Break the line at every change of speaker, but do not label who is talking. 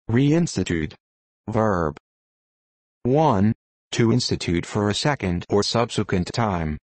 Reinstitute. Verb. 1. To institute for a second or subsequent time.